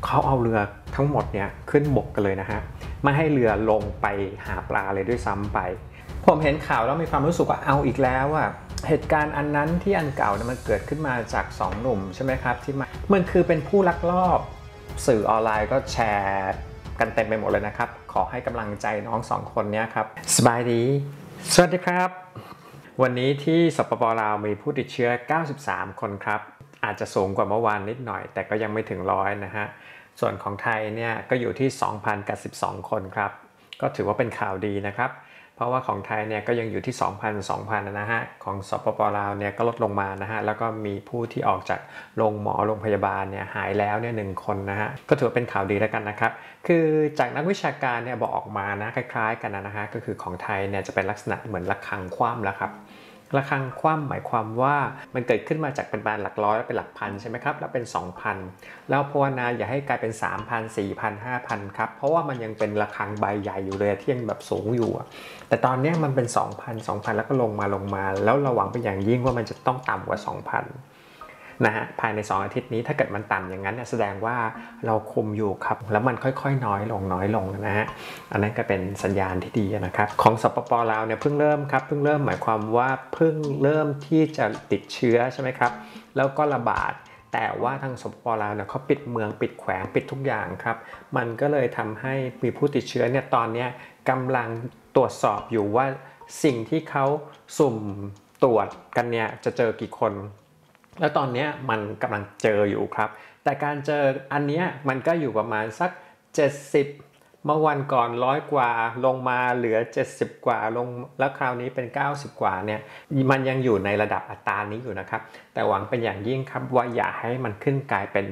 เขาเอาเรือทั้งหมดเนี่ยขึ้นบกกันเลยนะฮะไม่ให้เรือลงไปหาปลาเลยด้วยซ้ำไปผมเห็นข่าวแล้วมีความรู้สึกว่าเอาอีกแล้วอะเหตุการณ์อันนั้นที่อันเก่าเนี่ยมันเกิดขึ้นมาจาก2หนุ่มใช่ไหมครับที่มันคือเป็นผู้ลักลอบสื่อออนไลน์ก็แชร์กันเต็มไปหมดเลยนะครับขอให้กำลังใจน้อง2คนนี้ครับสบายดีสวัสดีครับวันนี้ที่สปป.ลาวมีผู้ติดเชื้อ93คนครับอาจจะสูงกว่าเมื่อวานนิดหน่อยแต่ก็ยังไม่ถึง100นะฮะส่วนของไทยเนี่ยก็อยู่ที่ 2,012 คนครับก็ถือว่าเป็นข่าวดีนะครับเพราะว่าของไทยเนี่ยก็ยังอยู่ที่ 2,000 นะฮะของสปป.ลาวเนี่ยก็ลดลงมานะฮะแล้วก็มีผู้ที่ออกจากโรงพยาบาลเนี่ยหายแล้วเนี่ย1คนนะฮะก็ถือว่าเป็นข่าวดีแล้วกันนะครับคือจากนักวิชาการเนี่ยบอกออกมานะคล้ายๆกันนะฮะก็คือของไทยเนี่ยจะเป็นลักษณะเหมือนระฆังคว่ำแล้วครับระฆังคว่ำหมายความว่ามันเกิดขึ้นมาจากเป็นหลักร้อยแล้วเป็นหลักพันใช่ไหมครับแล้วเป็น 2,000 แล้วภาวนาอย่าให้กลายเป็น 3,000 4,000 5,000 ครับเพราะว่ามันยังเป็นระฆังใบใหญ่อยู่เลยที่ยังแบบสูงอยู่แต่ตอนนี้มันเป็น 2,000 แล้วก็ลงมาแล้วเราหวังเป็นอย่างยิ่งว่ามันจะต้องต่ำกว่า 2,000 นะฮะภายใน2อาทิตย์นี้ถ้าเกิดมันต่ำอย่างนั้นเนี่ยแสดงว่าเราคุมอยู่ครับแล้วมันค่อยๆน้อยลงนะฮะอันนั้นก็เป็นสัญญาณที่ดีนะครับของสปป.ลาวเนี่ยเพิ่งเริ่มหมายความว่าเพิ่งเริ่มที่จะติดเชื้อใช่ไหมครับแล้วก็ระบาดแต่ว่าทางสปป.ลาวเนี่ยเขาปิดเมืองปิดแขวงปิดทุกอย่างครับมันก็เลยทำให้มีผู้ติดเชื้อเนี่ยตอนนี้กำลังตรวจสอบอยู่ว่าสิ่งที่เขาสุ่มตรวจกันเนี่ยจะเจอกี่คนแล้วตอนนี้มันกำลังเจออยู่ครับแต่การเจออันนี้มันก็อยู่ประมาณสัก70เมื่อวันก่อน100กว่าลงมาเหลือ70กว่าลงแล้วคราวนี้เป็น90กว่าเนี่ยมันยังอยู่ในระดับอัตรานี้อยู่นะครับแต่หวังเป็นอย่างยิ่งครับว่าอย่าให้มันขึ้นกลายเป็น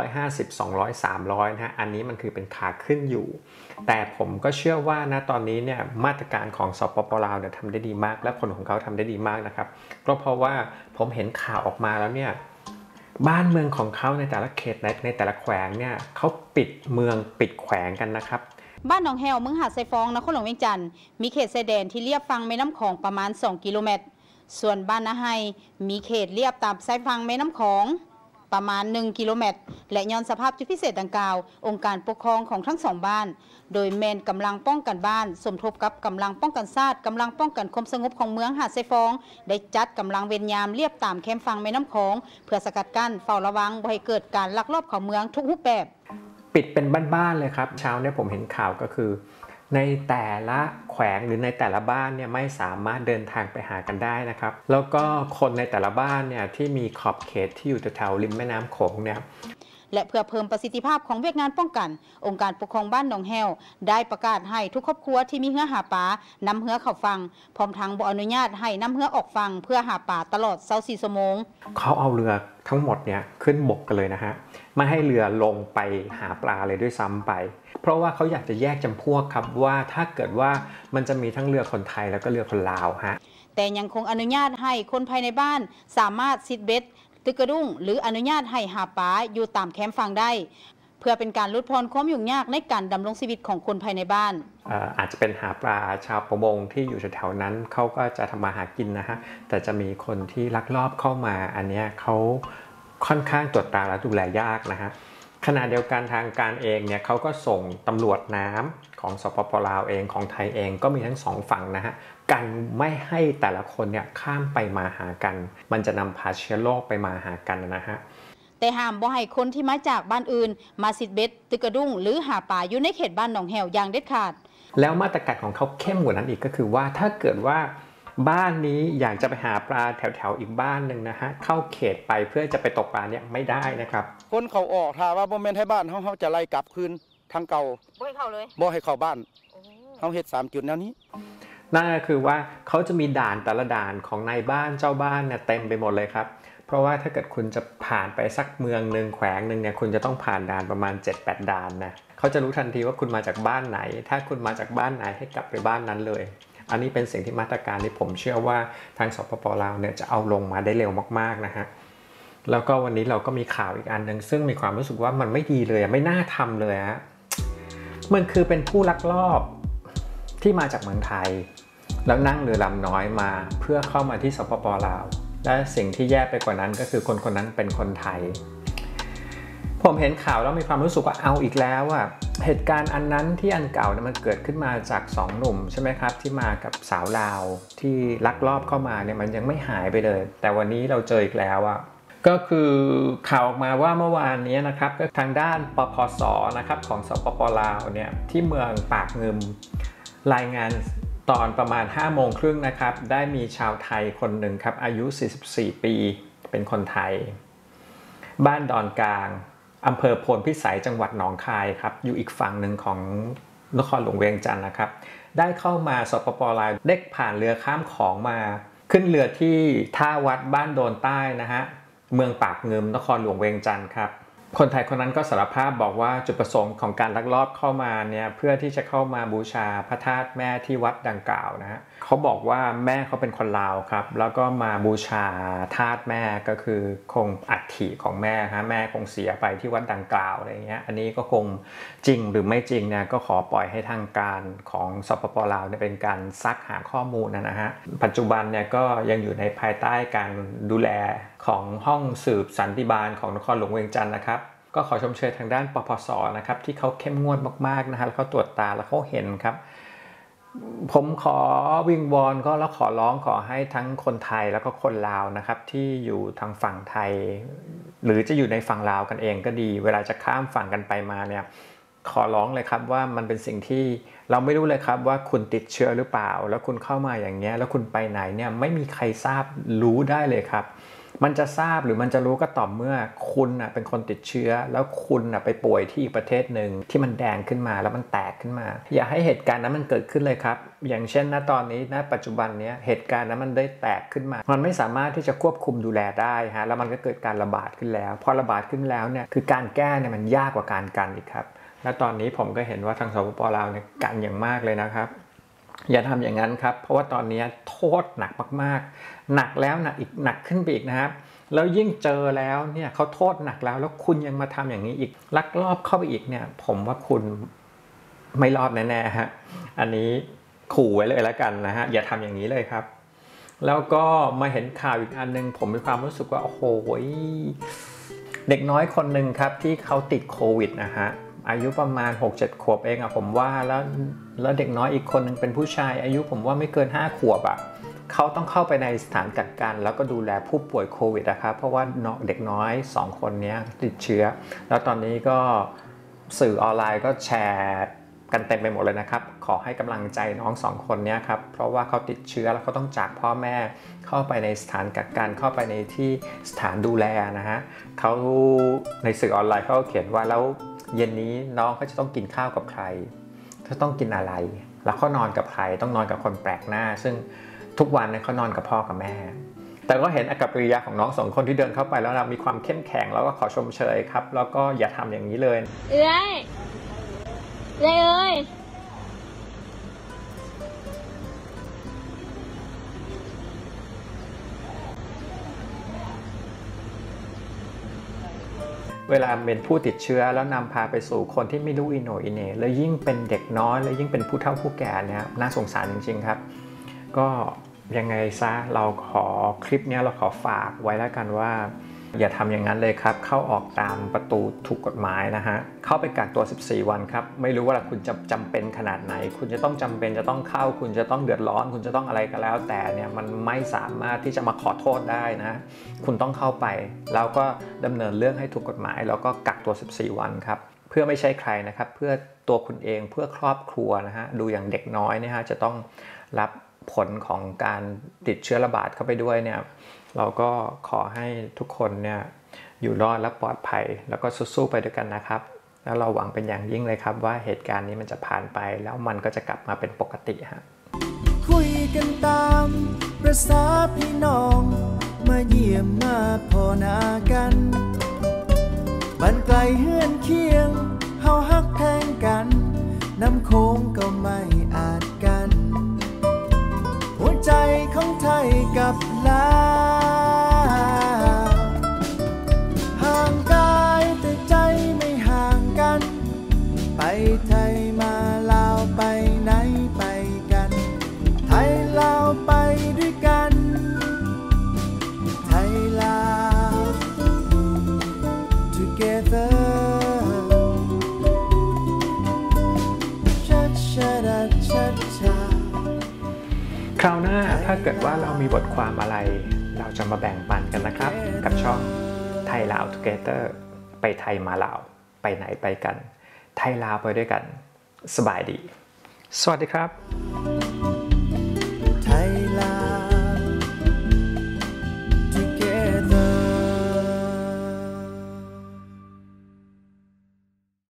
150 200 300นะฮะอันนี้มันคือเป็นขาขึ้นอยู่แต่ผมก็เชื่อว่านะตอนนี้เนี่ยมาตรการของสปป.ลาวเนี่ยทำได้ดีมากและคนของเขาทำได้ดีมากนะครับก็เพราะว่าผมเห็นข่าวออกมาแล้วเนี่ยบ้านเมืองของเขาในแต่ละเขตในแต่ละแขวงเนี่ยเขาปิดเมืองปิดแขวงกันนะครับบ้านหนองแฮวเมืองหาดไซฟองนครหลวงเวียงจันทร์มีเขตชายแดนที่เลียบฝั่งแม่น้ำคองประมาณ2กิโลเมตรส่วนบ้านนาไฮมีเขตเลียบตามชายฝั่งแม่น้ำคองประมาณ1กิโลเมตรและย้อนสภาพจุดพิเศษดังกล่าวองค์การปกครองของทั้ง2บ้านโดยแมนกำลังป้องกันบ้านสมทบกับกำลังป้องกันชาติกำลังป้องกันความสงบของเมืองหาดไซฟองได้จัดกำลังเวรยามเลียบตามแคมป์ฝั่งแม่น้ำคองเพื่อสกัดกั้นเฝ้าระวังบ่ให้เกิดการลักลอบเข้าเมืองทุกรูปแบบปิดเป็นบ้านๆเลยครับเช้าเนี่ยผมเห็นข่าวก็คือในแต่ละแขวงหรือในแต่ละบ้านเนี่ยไม่สามารถเดินทางไปหากันได้นะครับแล้วก็คนในแต่ละบ้านเนี่ยที่มีขอบเขตที่อยู่แถวริมแม่น้ำโขงเนี่ยและเพื่อเพิ่มประสิทธิภาพของเวียกงานป้องกันองค์การปกครองบ้านหนองแฮวได้ประกาศให้ทุกครอบครัวที่มีเหือหาปลานำเหือเข้าฟังพร้อมทั้งบ่อนุญาตให้นำเหือออกฟังเพื่อหาปลาตลอด24ชั่วโมงเขาเอาเรือทั้งหมดเนี่ยขึ้นบกกันเลยนะฮะไม่ให้เรือลงไปหาปลาเลยด้วยซ้ำไปเพราะว่าเขาอยากจะแยกจำพวกครับว่าถ้าเกิดว่ามันจะมีทั้งเรือคนไทยแล้วก็เรือคนลาวฮะแต่ยังคงอนุญาตให้คนภายในบ้านสามารถซิดเบ็ดตึกกระดุ้งหรืออนุญาตให้หาปลาอยู่ตามแคมป์ฟังได้เพื่อเป็นการลดพรความยุ่งยากในการดำรงชีวิตของคนภายในบ้านอาจจะเป็นหาปลาชาวประมงที่อยู่แถวๆนั้นเขาก็จะทำมาหากินนะฮะแต่จะมีคนที่ลักลอบเข้ามาอันนี้เขาค่อนข้างตรวจตราและดูแลยากนะฮะขณะเดียวกันทางการเองเนี่ยเขาก็ส่งตำรวจน้ำของสปป.ลาวเองของไทยเองก็มีทั้ง2ฝั่งนะฮะกันไม่ให้แต่ละคนเนี่ยข้ามไปมาหากันมันจะนำพาเชื้อโรคไปมาหากันนะฮะแต่ห้ามบ่ให้คนที่มาจากบ้านอื่นมาซิดเบ็ดตึกกระดุ้งหรือหาปลาอยู่ในเขตบ้านหนองแฮวอย่างเด็ดขาดแล้วมาตรการของเขาเข้มกว่านั้นอีกก็คือว่าถ้าเกิดว่าบ้านนี้อยากจะไปหาปลาแถวอีกบ้านหนึ่งนะฮะเข้าเขตไปเพื่อจะไปตกปลาเนี่ยไม่ได้นะครับคนเขาออกถ้าว่าบ่แม่นให้บ้านเขาจะไล่กลับคืนทางเก่าบ่ให้เข้าเลยบ่ให้เข้าบ้านเขาเฮ็ด3จุดแนวนี้นั่นก็คือว่าเขาจะมีด่านแต่ละด่านของนายบ้านเจ้าบ้านเนี่ยเต็มไปหมดเลยครับเพราะว่าถ้าเกิดคุณจะผ่านไปสักเมืองหนึ่งแขวงหนึ่งเนี่ยคุณจะต้องผ่านด่านประมาณ 7-8 ด่านนะเขาจะรู้ทันทีว่าคุณมาจากบ้านไหนถ้าคุณมาจากบ้านไหนให้กลับไปบ้านนั้นเลยอันนี้เป็นสิ่งที่มาตรการที่ผมเชื่อว่าทางสปป.ลาวเนี่ยจะเอาลงมาได้เร็วมากๆนะฮะแล้วก็วันนี้เราก็มีข่าวอีกอันหนึ่งซึ่งมีความรู้สึกว่ามันไม่ดีเลยไม่น่าทำเลยฮะมันคือเป็นผู้ลักลอบที่มาจากเมืองไทยแล้วนั่งเรือลำน้อยมาเพื่อเข้ามาที่สปป.ลาวและสิ่งที่แย่ไปกว่านั้นก็คือคนนั้นเป็นคนไทยผผมเห็นข่าวแล้วมีความรู้สึกว่าเอาอีกแล้วอ่ะเหตุการณ์อันนั้นที่อันเก่าเนี่ยมันเกิดขึ้นมาจาก2 หนุ่มใช่ไหมครับที่มากับสาวลาวที่ลักลอบเข้ามาเนี่ยมันยังไม่หายไปเลยแต่วันนี้เราเจออีกแล้วอ่ะก็คือข่าวออกมาว่าเมื่อวานนี้นะครับก็ทางด้านปปส.นะครับของสปป.ลาวเนี่ยที่เมืองปากงึมรายงานตอนประมาณ5:30 น.นะครับได้มีชาวไทยคนหนึ่งครับอายุ44 ปีเป็นคนไทยบ้านดอนกลางอำเภอโพนพิสัยจังหวัดหนองคายครับอยู่อีกฝั่งหนึ่งของนครหลวงเวียงจันทร์นะครับได้เข้ามาสปป.ลาวได้ผ่านเรือข้ามของมาขึ้นเรือที่ท่าวัดบ้านโดนใต้นะฮะเมืองปากงึมนครหลวงเวียงจันทร์ครับคนไทยคนนั้นก็สารภาพบอกว่าจุดประสงค์ของการลักลอบเข้ามาเนี่ยเพื่อที่จะเข้ามาบูชาพระธาตุแม่ที่วัดดังกล่าวนะฮะเขาบอกว่าแม่เขาเป็นคนลาวครับแล้วก็มาบูชาธาตุแม่ก็คือคงอัฐิของแม่ฮะแม่คงเสียไปที่วัดดังกล่าวอะไรเงี้ยอันนี้ก็คงจริงหรือไม่จริงเนี่ยก็ขอปล่อยให้ทางการของสปป.ลาวเนี่ยเป็นการซักหาข้อมูลนะฮะปัจจุบันเนี่ยก็ยังอยู่ในภายใต้การดูแลของห้องสืบสันติบาลของนครหลวงเวียงจันทร์นะครับก็ขอชมเชยทางด้านปปส.นะครับที่เขาเข้มงวดมากๆนะฮะแล้วเขาตรวจตาแล้วเขาเห็นครับผมขอวิงวอนก็แล้วขอร้องขอให้ทั้งคนไทยแล้วก็คนลาวนะครับที่อยู่ทางฝั่งไทยหรือจะอยู่ในฝั่งลาวกันเองก็ดีเวลาจะข้ามฝั่งกันไปมาเนี่ยขอร้องเลยครับว่ามันเป็นสิ่งที่เราไม่รู้เลยครับว่าคุณติดเชื้อหรือเปล่าแล้วคุณเข้ามาอย่างเงี้ยแล้วคุณไปไหนเนี่ยไม่มีใครทราบรู้ได้เลยครับมันจะทราบหรือมันจะรู้ก็ต่อเมื่อคุณเป็นคนติดเชื้อแล้วคุณไปป่วยที่อีกประเทศหนึ่งที่มันแดงขึ้นมาแล้วมันแตกขึ้นมาอย่าให้เหตุการณ์นั้นมันเกิดขึ้นเลยครับอย่างเช่นณตอนนี้ณปัจจุบันนี้เหตุการณ์นั้นมันได้แตกขึ้นมามันไม่สามารถที่จะควบคุมดูแลได้ฮะแล้วมันก็เกิดการระบาดขึ้นแล้วพอระบาดขึ้นแล้วเนี่ยคือการแก้เนี่ยมันยากกว่าการกันอีกครับและตอนนี้ผมก็เห็นว่าทางสปป.ลาวเนี่ยกันอย่างมากเลยนะครับอย่าทำอย่างนั้นครับเพราะว่าตอนนี้โทษหนักมากๆหนักแล้วนะอีกหนักขึ้นไปอีกนะครับแล้วยิ่งเจอแล้วเนี่ยเขาโทษหนักแล้วคุณยังมาทำอย่างนี้อีกลักลอบเข้าไปอีกเนี่ยผมว่าคุณไม่รอดแน่ๆฮะอันนี้ขู่ไว้เลยแล้วกันนะฮะอย่าทำอย่างนี้เลยครับแล้วก็มาเห็นข่าวอีกอันนึงผมมีความรู้สึกว่าโอ้โหเด็กน้อยคนหนึ่งครับที่เขาติดโควิดนะฮะอายุประมาณ 6-7 ขวบเองผมว่าแล้วเด็กน้อยอีกคนนึงเป็นผู้ชายอายุผมว่าไม่เกิน5 ขวบเขาต้องเข้าไปในสถานกักกันแล้วก็ดูแลผู้ป่วยโควิดนะครับเพราะว่าเด็กน้อย2 คนนี้ติดเชื้อแล้วตอนนี้ก็สื่อออนไลน์ก็แชร์กันเต็มไปหมดเลยนะครับขอให้กำลังใจน้อง2 คนนี้ครับเพราะว่าเขาติดเชื้อแล้วเขาต้องจากพ่อแม่เข้าไปในสถานกักกันเข้าไปในที่สถานดูแลนะฮะเขาในสื่อออนไลน์เขาเขียนว่าแล้วเย็นนี้น้องเขาจะต้องกินข้าวกับใครจะต้องกินอะไรแล้วเขานอนกับใครต้องนอนกับคนแปลกหน้าซึ่งทุกวันเขานอนกับพ่อกับแม่แต่ก็เห็นอากัปกิริยาของน้อง2 คนที่เดินเข้าไปแล้วนะมีความเข้มแข็งแล้วก็ขอชมเชยครับแล้วก็อย่าทำอย่างนี้เลยเอ้ยเวลาเป็นผู้ติดเชื้อแล้วนำพาไปสู่คนที่ไม่รู้อิโหนอิเหน่แล้วยิ่งเป็นเด็กน้อยแล้วยิ่งเป็นผู้เฒ่าผู้แก่เนี่ยน่าสงสารจริงๆครับก็ยังไงซะเราขอคลิปนี้เราขอฝากไว้แล้วกันว่าอย่าทำอย่างนั้นเลยครับเข้าออกตามประตูถูกกฎหมายนะฮะเข้าไปกักตัว14 วันครับไม่รู้ว่าคุณจะจำเป็นขนาดไหนคุณจะต้องจำเป็นจะต้องเข้าคุณจะต้องเดือดร้อนคุณจะต้องอะไรก็แล้วแต่เนี่ยมันไม่สามารถที่จะมาขอโทษได้นะคุณต้องเข้าไปแล้วก็ดำเนินเรื่องให้ถูกกฎหมายแล้วก็กักตัว14 วันครับเพื่อไม่ใช่ใครนะครับเพื่อตัวคุณเองเพื่อครอบครัวนะฮะดูอย่างเด็กน้อยเนี่ยฮะจะต้องรับผลของการติดเชื้อระบาดเข้าไปด้วยเนี่ยเราก็ขอให้ทุกคนเนี่ยอยู่รอดและปลอดภัยแล้วก็สู้ๆไปด้วยกันนะครับแล้วเราหวังเป็นอย่างยิ่งเลยครับว่าเหตุการณ์นี้มันจะผ่านไปแล้วมันก็จะกลับมาเป็นปกติฮะคุยกันตามประสาพี่น้องมาเยี่ยมมาพอหน้ากันบ้านไกลเฮือนเคียงเฮาฮักแพงกันน้ำโค้งก็ไม่อาจกันหัวใจของไทยกับลาวห่างกายแต่ใจไม่ห่างกันไปไทยมาลาวไปไหนไปกันไทยลาวไปด้วยกันไทยลาว together เกิดว่าเรามีบทความอะไรเราจะมาแบ่งปันกันนะครับกับช่องไทยลาวทูเกเตอร์ไปไทยมาลาวไปไหนไปกันไทยลาวไปด้วยกันสบายดีสวัสดีครับ